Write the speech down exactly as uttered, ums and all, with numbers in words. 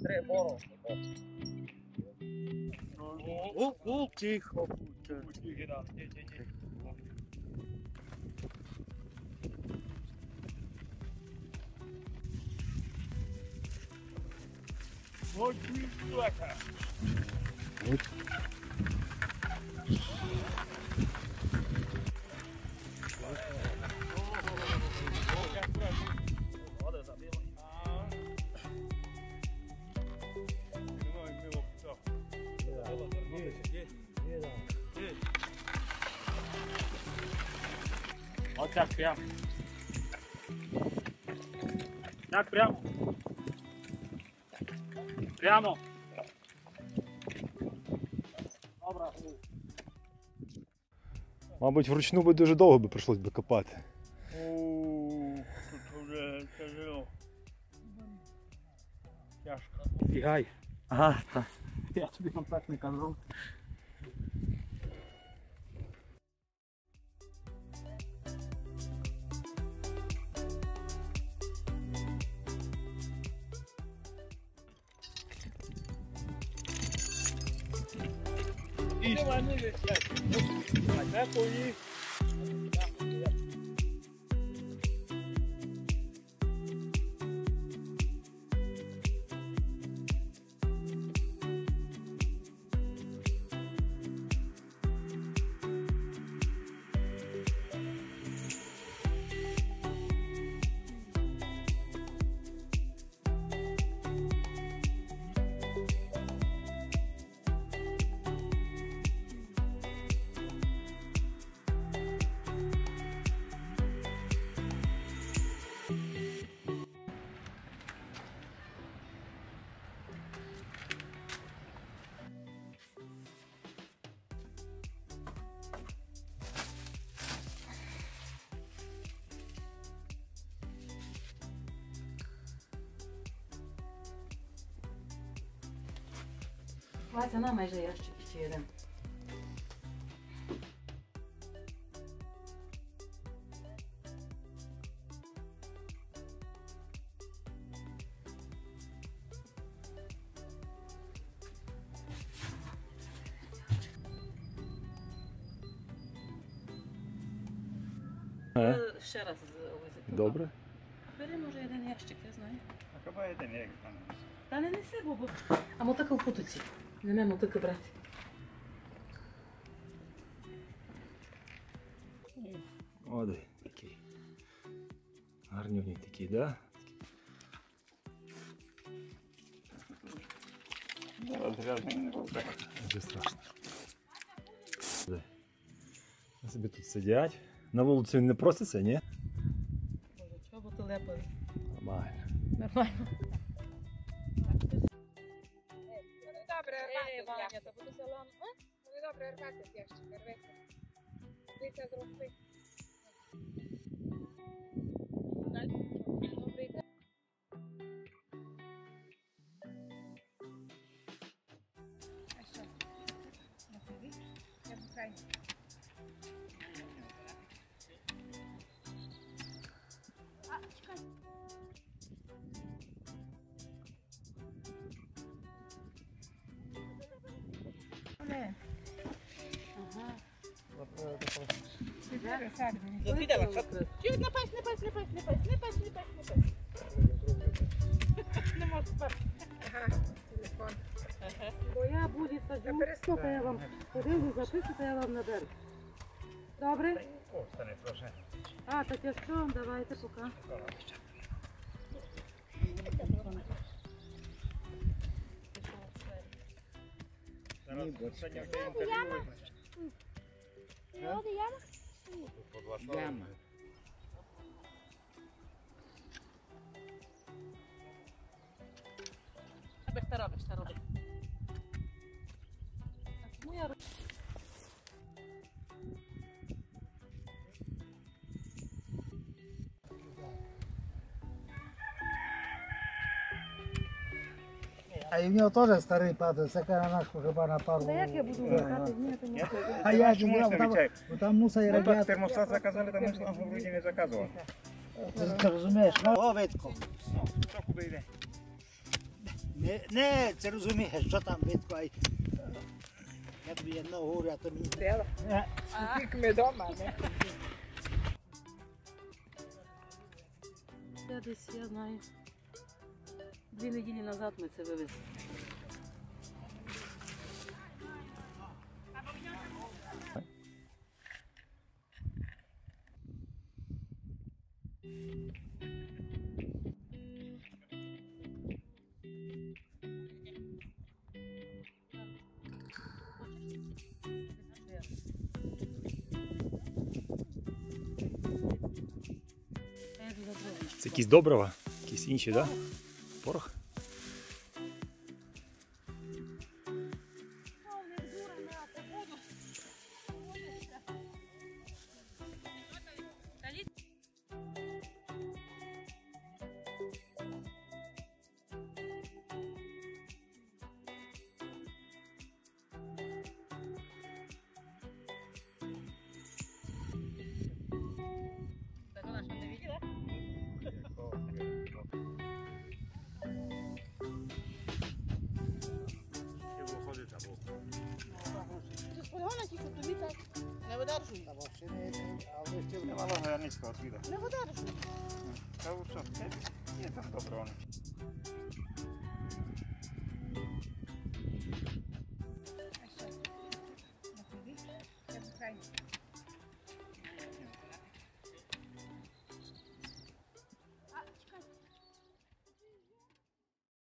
Ворог. О, о, тихо. Ось чувака. От так прямо. Так прямо. Прямо. Добре. Мабуть, вручну би дуже довго би прийшлось би копати. Оу, тут вже тяжело. Тяжко. Бігай. Ага, так. Я тобі вам так не казав. І давай не летять. А де твої? Вася, на майже ящик ще один. Е? Ще раз висипати. Добре. Бери, може, один ящик, я знаю. А хіба один як там? Та не неси, бо... А мотика в путуці. Не ме мотики брати. Оди, такий. Гарнюній такий, да? Розрядний не буде. Дуже страшно. Вони собі тут сидять. На вулицю він не проситься, ні? Боже, чого бо ти лепили? Нормально. Нормально. Добре, Ей, рвати Ваня, ящик. та буде салам. Вони добре рвати з ящика, рвати. Дивіться з руки. Добрий день. А що? На тобі? Я бухаю. А, чекай. Не. Ага. Добре, сядь мені. Закидала, що? Чуть, не пась, не пась, не пась, не пась, не пась, не пась, не пась. Не можу спати. Ага, телефон. Бо я буду саджу, то я вам подивлю, запишу, то я вам наберу. Добре? О, стане прошу. А, так я що? Давайте поки. Зараз сьогодні в день Води яма? Яма. Робиш, та робиш, та робиш. Ну, я А і в нього теж старий падає, це каже наш хіба на пару. Та як я буду вмикати? Ні, то ні. А я ж не там, там мусить Ну так, радіатор. термостат заказали, там ми в грудні не заказували. Ти розумієш, ну, о, Витко. Ну, що куди йде? Не, не, це розумієш, що там битко, ай. Я тобі одного говорю, а то мені... Дела. Е, А, тільки ми дома, не? Це десь, я знаю. Дві неділі назад ми це вивезли. Це якісь добрива, якісь інші, так? Да? Порох? Не видержуй. Та вовсе не, не, але ще... Не малого я низько відвідав. Не видержуй. Та ви що, є там добре воно. А що? Не тобі? Я чекаю.